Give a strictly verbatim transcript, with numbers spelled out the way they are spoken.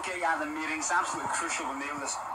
get you out of the meeting. It's absolutely crucial we nail this.